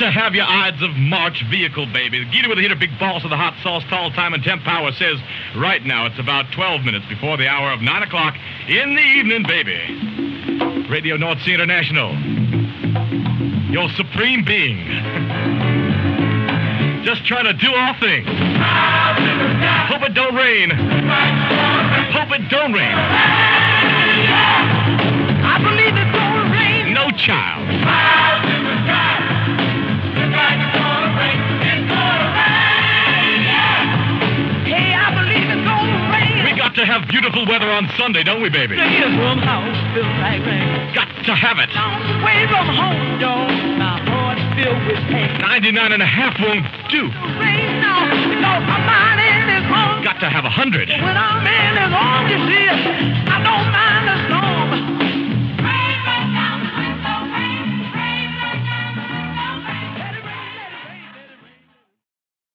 to have your Ides of March vehicle, baby. Geeter with the hitter, big boss of the hot sauce, tall time and temp power says right now it's about 12 minutes before the hour of 9 o'clock in the evening, baby. Radio Northsea International. Your supreme being. Just trying to do all things. Hope it don't rain. Hope it don't rain. I believe it's gonna rain. No child. Hey, I believe it's gonna rain. We got to have beautiful weather on Sunday, don't we, baby? This warm house feels like rain. Got to have it. Long way from home, dog. My heart's filled with pain. 99.5 won't do. Rain now, because my mind is home. Got to have 100. When I'm in his arms, you see.